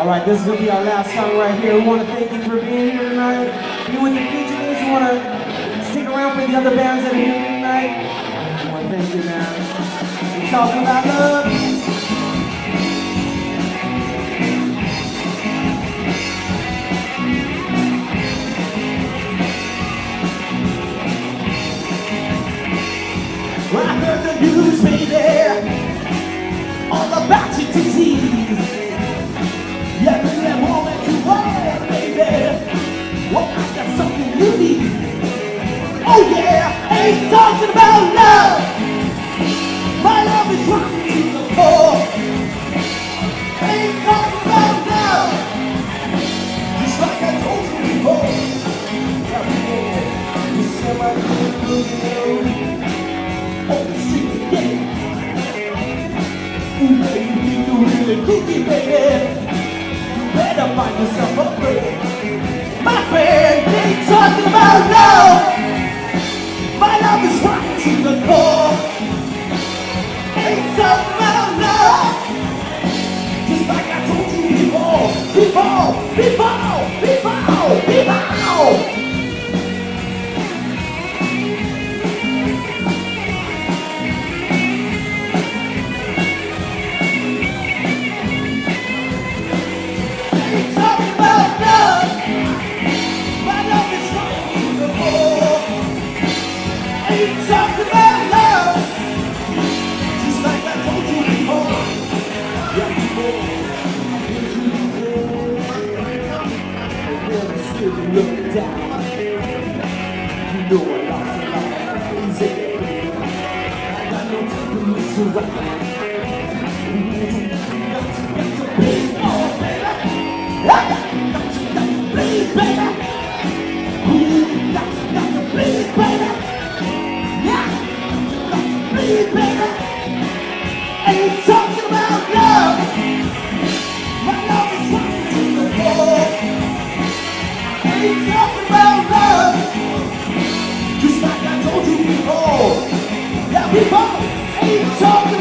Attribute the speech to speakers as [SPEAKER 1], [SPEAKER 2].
[SPEAKER 1] Alright, this is going to be our last song right here. We want to thank you for being here tonight. You with the Fugitives, you want to stick around for the other bands that are here tonight? I want to thank you, man. We're talking about love. Well, I heard the news, baby, all about your disease. Yeah, bring that woman you want, baby. Well, I got something you need. Oh yeah, ain't talking about love. My love is rocking to the core. Ain't talking about love. Just like I told you before. Yeah, you said my little on the street again. Ooh, baby, you really cookie, baby. You better find yourself a friend. My friend ain't talking about love. My love is right to the core. Ain't talking about love. Just like I told you before. Ain't talking about love, just like I told you before. Yeah, before I've been through the world, and never still looking down. You know I lost a lot of easy. I got no time to mess around. Got to bleed, oh baby. I got to bleed, baby. Got to bleed, baby. Baby, ain't talking about love. My love is running to the floor. Ain't talking about love. Just like I told you before. Yeah, before. Ain't talking